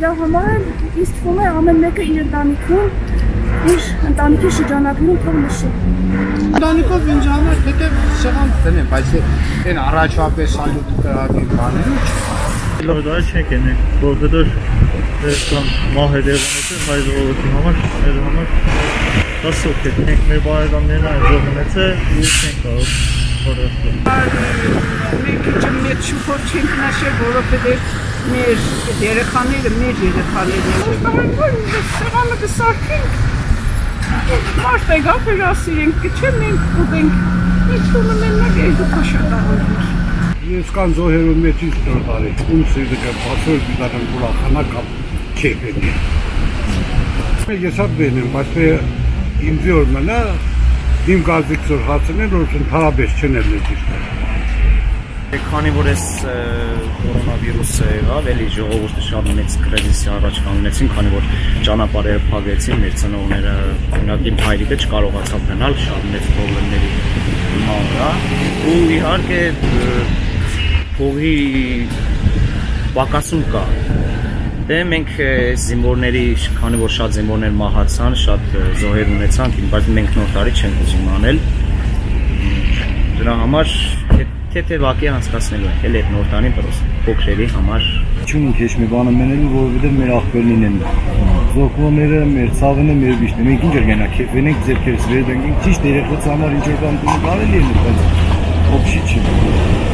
Դրա համար ինձ թվում է ամեն մեկը իր ընտանիքում, իր ընտանիքի շրջանակներում թող նշի։ Ընտանիքով ինձ համար թեթև սեղան դնեմ, բայց այն առաջապես սալյուտ կրակի բաները Լոդա չեք ենեք, որովհետև կան մահեր եղանեցել հայ ժողովրդի համար, մեր համար դասոք է, մենք մեր բարեկամներն այն ժող ունեցել, ես չենք կարող խորհրդել։ Մենք մեծ շուխով չենք նաշել, որովհետև մեր երեխաները մեր երեխաներն են։ Որ սեղանը կսարքենք, մարդ եկավ հյուրասիրենք, չէ մենք ուտենք, ինչ տունը մենակ է դու փաշատավորներ։ Ես կան զոհերու մեջ ինչ դոր տարի, ում սիրտը կպասոր դիտարան գուլախանա կամ կեփ են։ Ես հատ բեն եմ, բայց ինձ որ մնա, իմ գազիքսոր հացնել, որ ընդհարաբես չեն էլ նետիշտ։ Քանի որ այս կորոնավիրուսը եղավ, էլի ժողովուրդը շատ մեծ կրեզիսի առաջ կանգնեցին, քանի որ ճանապարհերը փակեցին, մեր ծնողները, օրինակ իմ հայրիկը չկարողացավ գնալ, շատ մեծ խնդիրների հիման կա, ու իհարկե փողի պակասում կա։ Դե մենք զինվորների, քանի որ շատ զինվորներ մահացան, շատ զոհեր ունեցանք, բայց մենք նոր տարի չենք ուզում անել։ Դրա համար թեթևակի անցկացնելու ենք, էլ այդ նոր տարին փոքրերի համար։ Չունենք heç մի բանը մենելու, որովհետև մեր աղբերին են զոհվողները, մեր ցավենը, մեր վիշտը։ Մենք ինչ գնա քեֆենենք, ձերքերս վեր դնենք, ճիշտ երեխաց համար ինչ որ բան կարելի է, բայց ոբշի չի։